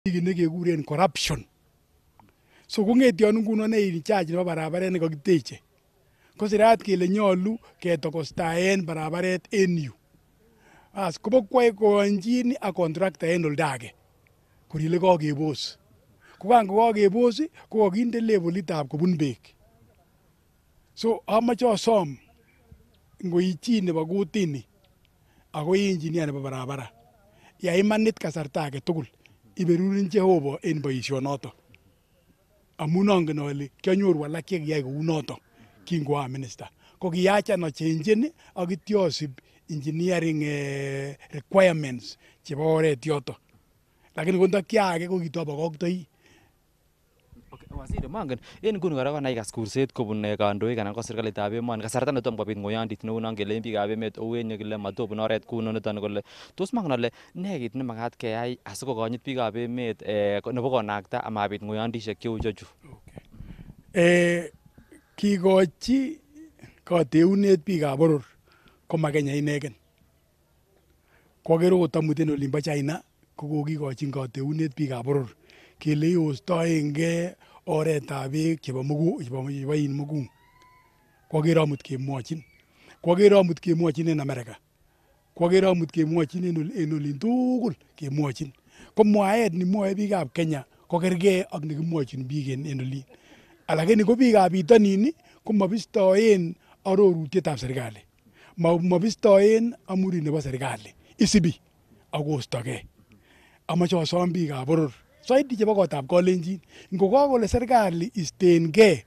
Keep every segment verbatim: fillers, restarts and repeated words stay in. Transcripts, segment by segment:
nekekuren corruption. So kong'etyon nguno ne in charge nebo barabaret nekakiteche. Ko sirat kele nyolu ketokostaen barabaret en yu. As kobokwai koanjin ak contractor en oldage. Korile kakebos. Ko kan kokakebos ko kakinde levelitab kobun beek. So amache asom ngoi chi nebo kutini ako engineer nebo barabara. Ya imanit kasarta age tugul iberurin Jehova en boisionoto. Amun angen ale kianyoru alak che kiyai kou noto kingoa minister. Ko kiyacha achenjen ak ityo asib engineering eh, requirements chebo oret yoto. Lakini kondakiage ko kitobokoktoi. Waziri mangen en nguni kora konai kas kurset kobun kandoik anan ko serikalitab emoni kasarta netom kobit ngoyandit neu non kele biikab emet owen kele matobun oret kuno niton kole tos mangen ale ne kit nemakat keyai asikokonyit biikab emet nebo konakta amabit ngoyandisiek cheu chechu. Eh kikochi kateunet biikab boror koma Kenya inegen. Kwagere kotamuten olimbo China ko kokikochin kateunet biikab boror kele yostoenge oretab beek chebo mugu chebo in mugu. Kwagere amut kemwochin. Kwagere amut kemwochin en Amerika. Kwagere amut kemwochin en olin tugul kemwochin. Ko mwaet ni mwoe biikab Kenya ko kergei ak nekimwochin biik en olin. Alakini ko biikab bitonin ko mabistoen arorutietab serikali. Mabistoen amuri nebo serikali. Isibi akostogei. Amache asom biikab boror saidi chebo kotab kalenjin ngokakole serikali istengei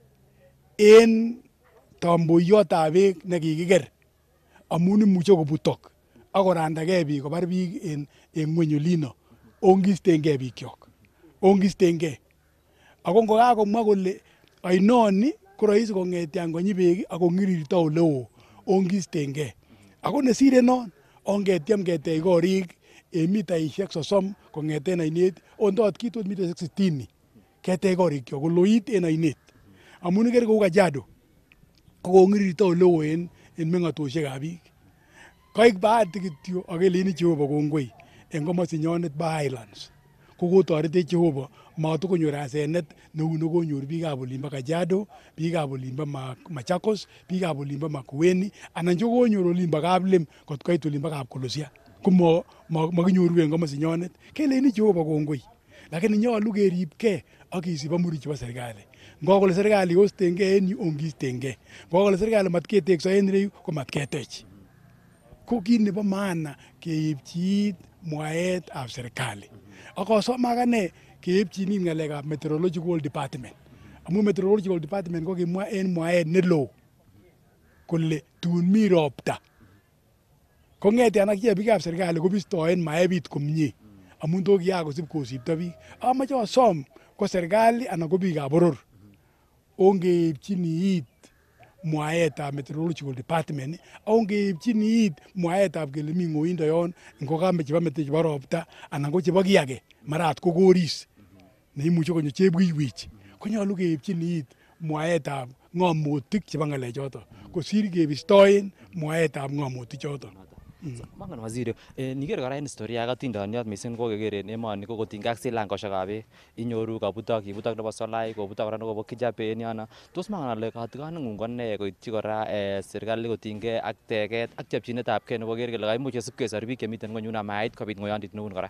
en tamboiyotab beek nekikiker amun imuche kobutok akorandagei biik kobar biik en en ngweny olino ongistengei biikyok ongistengei ako ngokakomwa kole ainoni ko rahisi kong'etian konyi beek akong'irirto ole oo ongistengei ako nesire non ongetiem ketech korik en mitaisiek sosom kong'eten ainet ondot kitot mitaisiek sitini ketech korikyok koloit en ainet amun ikere kou Kajiado ko kong'irirto ole oo en en meng'otosiekab biik. Kaik bahati kityo akelini Jehova kongoi en komosinyonet bo Highlands ko kotoretech Jehova matokonyor asenet neu nekonyor biikab olimbo Kajiado, biikab olimbo Machakos, biikab olimbo Makueni anan chekonyor olimbo Kaplem kot koit olimbo Kapkolosia. Ko makinyoru en komosinyonet keleni Jehova kongoi. Lakini nyolu keribgei ak kisib amuri chebo serikali. Ngokole serikali ostengei en yu ongistengei. Ngokole serikali matketekso en ireyu ko matketech. Ko kit nebo maana keipchi mwaetab serikali. Ak asom akane keipchin ng'alekab meteorological department. Amun meteorological department ko kimwa en mwaet neloo kole tun mi ropta. Kong'etian ak biikab serikali kobistoen maebit komie amun to kiyakosib kosipto biik. Amache asom ko serikali anan ko biikab boror ongeipchini it mwaetab meteorological department ongeipchini it mwaetab kele mi ng'oindo yon ngokame chebo mete chebo ropta anan ko chebo kiyage marat ko koris neimuche konyo chepkiwich konyolu keipchini it mwaetab ng'omutik chebo ng'alechoto kosir kebistoen mwaetab ng'omutik choto. Mangen waziri niker kora en historia ak atindoniot mising kokeker en emoni ko kotinygei ak silangosiekab beek inyoru kabutok kibutok nebo Solai kobutok kora nebo Kijape en yono. Tos mangen ale katikoneng'ung ko ne koityi kora serikali kotinygei ak teket ak chepchinetab gei nebo koker kele kaimuch kesib kesor biik chemiten ngweny yuno amait kobit ngoyondit neun kora.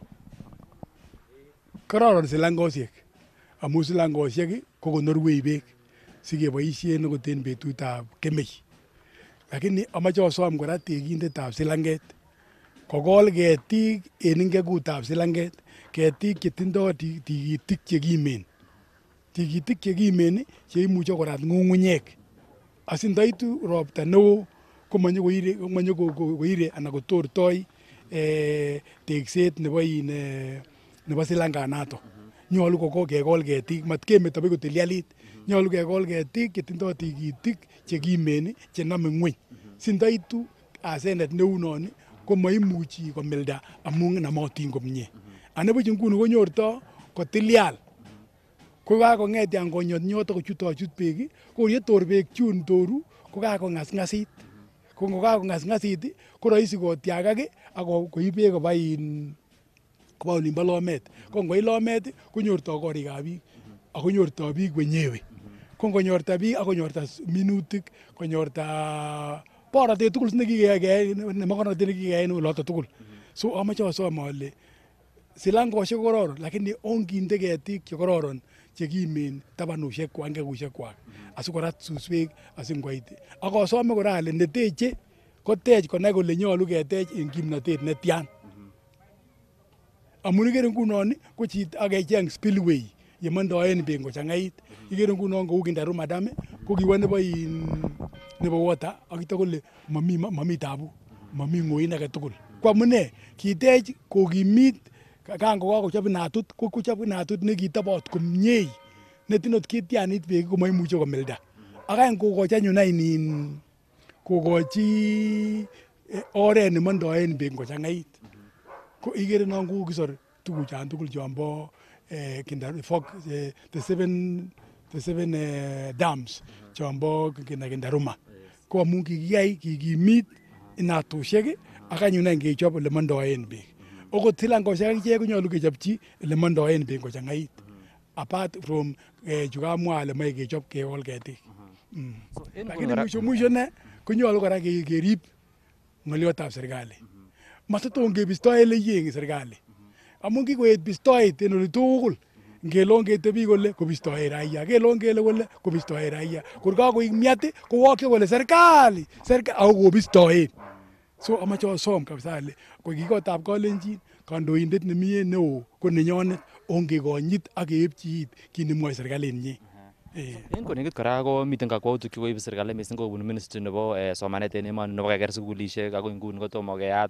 Kororon silangosiek amun silangosiek ko konorwech beek sikeboisien okot en betutab kemei. Lakini amache asom kora tekindetab silanget kokol ketik en ingekutab silanget, ketik chetindoi tikitik chekimen. Tikitik chekimen cheimuche korat ng'ung'unyek asindoitu ropta neo komanyo koire komanyo koire anan kotortoi eh, tekset nebo in eh, nebo silanganato. Nyolu kekol ketik matkemeto buch kotilialit. Nyolu kekol ketik chetindoi tikitik chekimen chenome ngweny. Sindoitu asenet neunon ko maimuchi komilda amun namotin komie. Anibuch nguni konyorto kotilial. Ko kakong'etian konyotnyoto kochutochut beek ko yetor beek chun toru ko kakong'asng'asit. Ko ngokakong'asng'asit ko rahisi kotiagak ak koib beek koba in koba olimbo Lomet. Ko ngoit Lomet konyorto korikab biik ako nyorto biik wenyewe. Ko ngonyorta biik ako nyorta minutik, konyorta borotet tugul nekikeyai nemokornotet nekikeyai en oloto tugul. So amache asom ale silangoshek kororon lakini onginde ketik chekororon chekimen tabanushek kwak ngekushek kwak asikorat suswek asingoit. Ak asome kora ale neteche kotech konai kole nyolu ketech en kimnotet netian. Amun ikere ngunon ko chito akecheng spillway yemondoen beek kochang'ait. Ikere ngunon kou Kindaruma Dam ko kiwo nebo in nebo water ak ito kole mami mami tabu, mami ng'oin age tugul. Ko amune kitech kokimit kan kokakochop inatut ko kochop inatut nekitobot komie netinot kitianit beek komaimuche komilda. Ak any kokochi anyun in kokochi oret nemondoen beek kochang'ait. Ko ikere non kokisor tuguchan tugul chombo the seven the seven uh, dams chombo Kindaruma. Ko amun kikiyai kikimit inatushek ak anyun any kechop ole mondoen beek. Okot silangoshek akichek konyolu kechopchi ole mondoen beek kochang'ait. Apart from chukamwa ale moe kechop kekol ketik. Lakini mwisho mwisho ne konyolu kora kerib ng'oliotab serikali. Matoton kebisto ele yeng serikali. Amun kikoet bistoet en oli tugul. Ngelon ketebi kole kobistoe raia, ngelon kele kole kobistoe raia. Kur kakoik miat kowokyo kole serikali, serikali ako kobistoen. So amache asom kabisa ale ko kikotab kalenjin kandoindet nemi neo ko nenyonet ongekonyit ak keepchi it kit nemwoe serikalit nyi. En konekit kora ko miten kakwautik chekoib serikali mising kobun ministry nebo somanet en emoni nebo keker sukulishek ako nguni kotomo keyat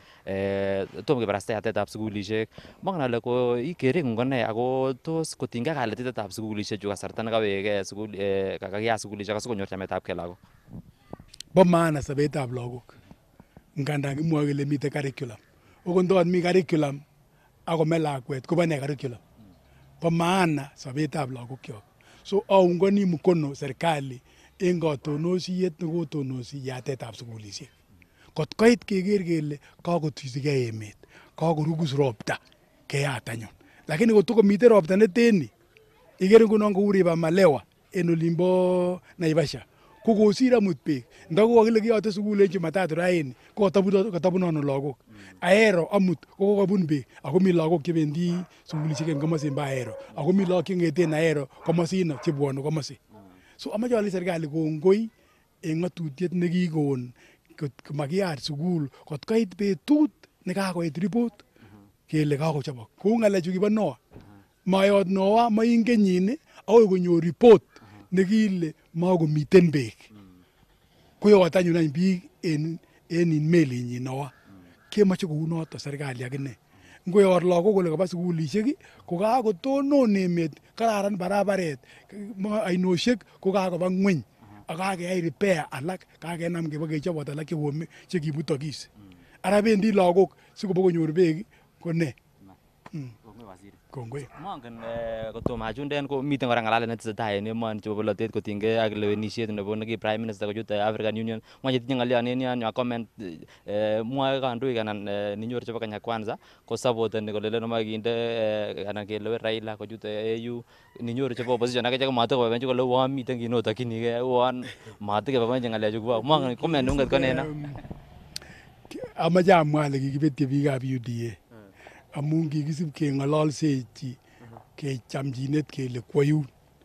tomo kebarasta yatetab sukulishek. Mongen ale ko kerengung ko ne ako tos kotinygei kalitetab sukulishek chu kasarta nekawek sukul kakiyat sukulishek asikonyor chametabgei lagok. Bo maana sobetab lagok. Ngandan kimwoe kele miten curriculum. Okot ndot mi curriculum akome lakwet kobo ne curriculum. Bo maana sobetab lagokyok. So aungani mkono serikali en katonosiet nekotonosi yatetab sukulishek. Kot koit keker kele kakotusigei emet, kakorugus ropta keyat anyun. Lakini kotokomiten ropta neteni, ikere ngunon kou River Malewa en olimbo Naivasha, ko kosir amut beek. Ndako kokile kiyote sukul en Jumatatu raini ko katabun ano lagok. Ahero amut ko kokobun beek ako mi lagok chebendi sukulishek en komosin bo Ahero ako mi lagok chengeten Ahero komosino chebwone komosi. So amache ale serikali kongoi en ng'atutiet nekikon komakiyat sukul kot koit betut nekakoit report kele kakochobok. Kou ng'alechu kibo Noah. Mayot Noah moingenyin akoi konyor report nekile makomiten beek. Koyot anyun any biik en en melinyin Noah. Kemoche kou noto serikali akine. Ngoyor lagok kole koba sukulishek ko kakotonon emet, kararan barabaret, ainoshek ko kakoba ng'weny ak kakeyai repair alak, kakenam kebo kechobot alak chekibutokis. Ara bendi lagok sikobo konyor beek ko ne? Kongoi. Mongen kotomo achunden ko miten kora ng'alalet netesetai en emoni chebo bolotet kotinygei ak lewenisiet nebo neki Prime Minister kochut African Union. Moche tinye ng'olyon en yon ya comment mwoe kandoik anan ninyoru chebo Kenya Kwanza ko supporteni kole moe kinde anan kelewen Raila kochut A U. Ninyoru chebo opposition akichek komatokoboiboenchi kole uon miten kit neotokyinigei, uon matokeboiboenchi ng'alechu kibo. Mongen comment nung'et ko neno. Amache amwa ale kikibetyi biikab U D A. Amun kikisib keng'ololsechi kechamchinet kele kwo yun.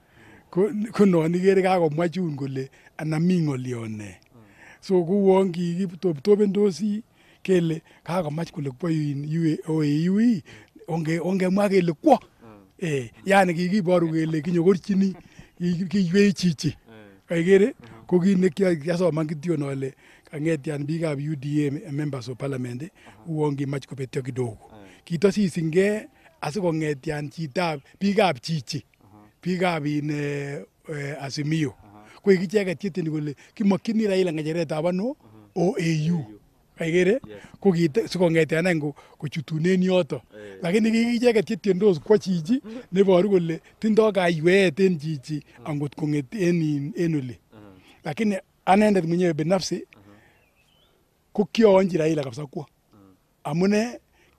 Ko non ikere kakomwa chun kole ana mi ng'olyon ne. So kouon kikitoptopendosi kele kakomach kole kwo yun O A U ongemwa kele kwo. Eh, yani kikiboru kele kinyokorchini kiywei chichi. Kaikere ko kit nekiasoman kityon ale kang'etian biikab U D A members of parliament uon kimach kobetyo kidogo. Kitosisingei asikong'etian chitab biikab chichi, biikab in Azimio. Ko ikicheket cheteni kole kimokyini Raila ng'echeretab ano O A U. Kaikere ko sikong'etian any kochutunen yoto. Lakini kikicheket chetiendos kwo chichi neboru kole tindoo kayweet en chichi angot kong'et en oli. Lakini anendet mwenyewe binafsi ko kiaonchi Raila kabisa kwo. Amune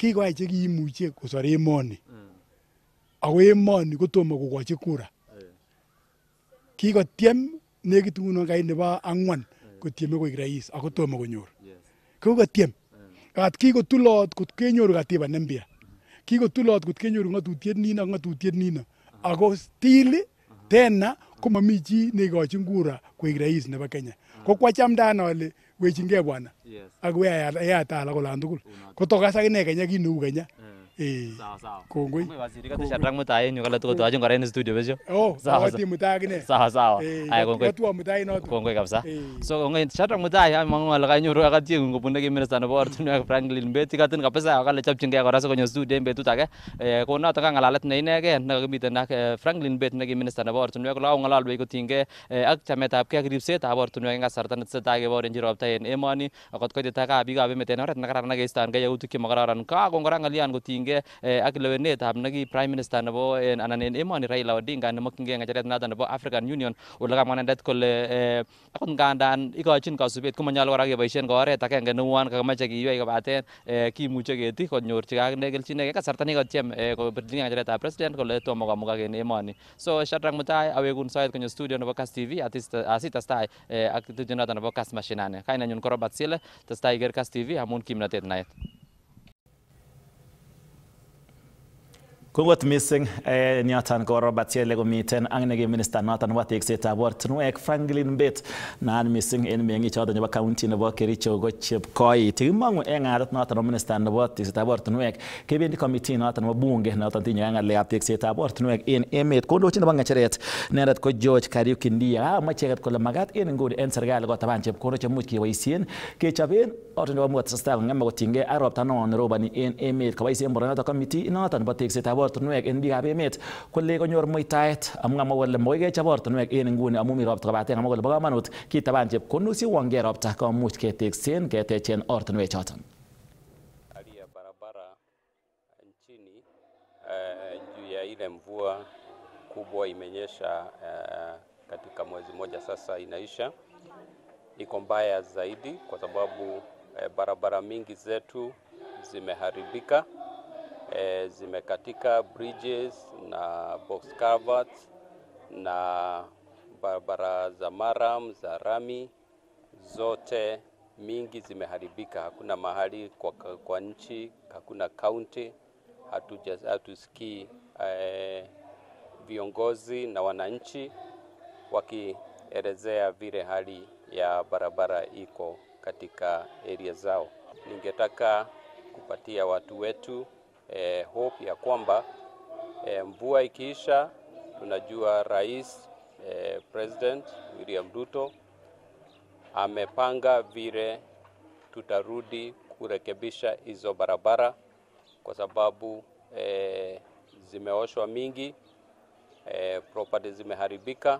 kikoyai che kiimuche kosor emoni ako emoni kotomo kokochi kura. Kikotyem nekit nguno kai nebo ang'wan kotyeme koik rais ako tomo konyor. Kokotyem. Kat kikotulot kot kenyoru katiba nempya. Kikotulot kot kenyoru ng'atutiet nino ak ng'atutiet nino. Ako still tena komami chi neikochin kura koik rais nebo Kenya. Ko kwachamdaan ale wechingei bwana. Ak weyat alak olan tugul. Kotokas akine Kenya kit neu Kenya. Eh. Sawa sawa. Kongoi. Waziri kati Shadrack Mutai enyu kale tukotwachin kora en studio besho. Oh, awati Mutai akine. Sawa sawa. Aya kongoi. Katwa Mutai noto. Kongoi kabisa. So kongoi Shadrack Mutai amangu ale kanyoru akati ngobune ki minister nebo ortinwek Franklin Mbeti katin kabisa akale chopchingei kora sikonyo studio en betut age. Eh ko noto ka ngalalet ne inegei nekakimiten ak Franklin Mbeti neki minister nebo ortinwek kole kongalalwech kotinygei ak chametabgei ak ripsetab ortinwek en kasarta netesetai keborenchi ropta en emoni akot koitita ka biikab emet en oret nekararan ak keistoengei yautik chemakararan. Kakon kora ng'alyan kotinygei ak lewenetab neki prime minister nebo anan en emoni Raila Odinga nemokyingei ng'echeret noton nebo African Union ole kamwa inendet kole akot ngandan ikochin kasubet komanyolu kora keboisien ko oret agenge neuon kakimoche kiywei kobaten kimuche keti konyorchigei akine kelchinoik en kasarta nekikotyem kobirchingei ng'echeretab president kole tomo komugak en emoni. So Shadrack Mutai awekun soet konyo studio nebo Kass T V asitestai ak tutiet noton nebo Kass Mashinani. Kainenyun ko Robert Sile, testai iker Kass T V amun kimnotet naet. Kongot missing nyoton ko Robert Sile komiten ak neki minister noton nebo teksetab ortinwek Franklin Mbeti naan missing en meng'ik choton nebo county nebo Kericho ko Chepkoit. Kimong'u en ng'atet noton nebo minister nebo teksetab ortinwek kebendi committee noton nebo bunge noton tinye ng'alekab teksetab ortinwek en emet. Kondochin nebo ng'echeret inendet ko George Kariuki Ndiya amwa icheket kole makat en nguni en serikali kotaban chepkondok chemuch keboisien kechoben ortinwek amu kotestai kong'eme kotinygei ak ropta neo neroboni en emet. Koboisien boronoto committee noton nebo teksetab ortinwek en biikab emet kole konyor muitaet amu ngamwa kole makoi kechop ortinwek en nguni amu mi ropta kobaten ngamwa kole bo komonut kitaban chepkondok siwongei ropta komuch keteksen ketechen ortinwek choton. Hali ya barabara nchini uh, juu ya ile mvua kubwa imenyesha uh, katika mwezi moja sasa inaisha, iko mbaya zaidi kwa sababu uh, barabara mingi zetu zimeharibika. E, zimekatika bridges na box culverts na barabara za maram za rami zote mingi zimeharibika. Hakuna mahali kwa, kwa nchi, hakuna county hatuja hatusikii e, viongozi na wananchi wakielezea vile hali ya barabara iko katika area zao. Ningetaka kupatia watu wetu Eh, hope ya kwamba eh, mvua ikiisha, tunajua rais eh, President William Ruto amepanga vile tutarudi kurekebisha hizo barabara kwa sababu eh, zimeoshwa mingi, eh, property zimeharibika,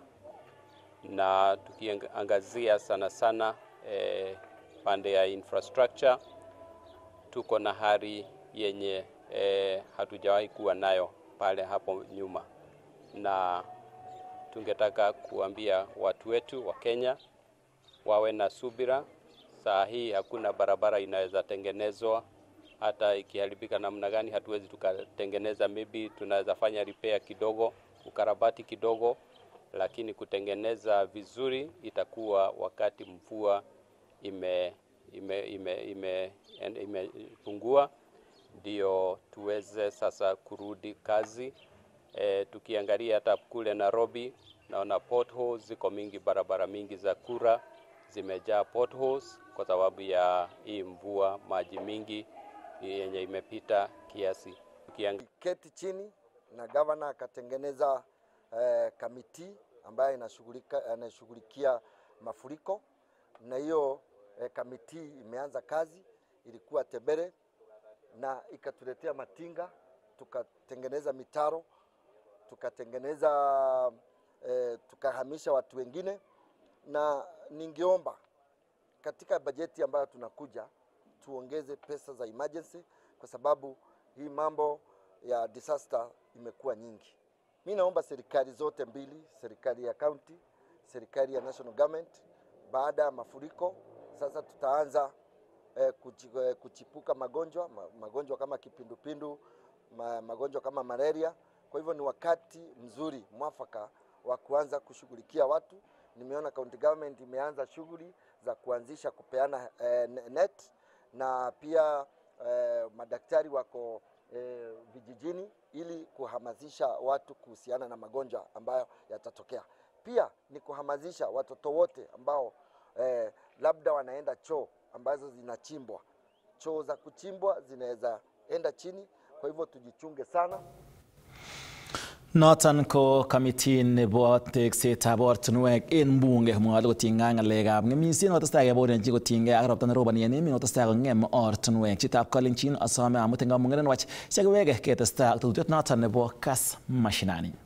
na tukiangazia sana sana eh, pande ya infrastructure tuko na hali yenye E, hatujawahi kuwa nayo pale hapo nyuma, na tungetaka kuambia watu wetu wa Kenya wawe na subira. Saa hii hakuna barabara inaweza tengenezwa, hata ikiharibika namna gani hatuwezi tukatengeneza. Maybe tunaweza fanya repair kidogo, ukarabati kidogo, lakini kutengeneza vizuri itakuwa wakati mvua ime ime ime ime imepungua, ndio tuweze sasa kurudi kazi. E, tukiangalia hata kule Nairobi naona potholes ziko mingi, barabara mingi za Kura zimejaa potholes kwa sababu ya hii mvua, maji mingi yenye imepita kiasi. Keti chini na governor akatengeneza eh, kamiti ambayo inashughulika inashughulikia mafuriko, na hiyo eh, kamiti imeanza kazi. Ilikuwa Tebere na ikatuletea matinga, tukatengeneza mitaro, tukatengeneza eh, tukahamisha watu wengine. Na ningeomba katika bajeti ambayo tunakuja tuongeze pesa za emergency kwa sababu hii mambo ya disaster imekuwa nyingi. Mimi naomba serikali zote mbili, serikali ya county, serikali ya national government, baada ya mafuriko sasa tutaanza eh, kuchi, eh, kuchipuka magonjwa ma, magonjwa kama kipindupindu, ma, magonjwa kama malaria. Kwa hivyo ni wakati mzuri mwafaka wa kuanza kushughulikia watu. Nimeona county government imeanza shughuli za kuanzisha kupeana eh, net, na pia eh, madaktari wako eh, vijijini ili kuhamasisha watu kuhusiana na magonjwa ambayo yatatokea. Pia ni kuhamasisha watoto wote ambao eh, labda wanaenda choo ambazo zinachimbwa. Choo za kuchimbwa zinaweza enda chini, kwa hivyo tujichunge sana. Noton ko committee nebo teksetab ortinwek en bunge mwae kotinygei ngalekab ng'emisiet nekotestai keborenchi kotinygei ak ropta neroboni en emet nekotestai kong'em ortinwek. Chitab Kalenjin asome amut en kamung'et nenwach sikiwege ketestai ak tetutiet noton nebo Kas Mashinani.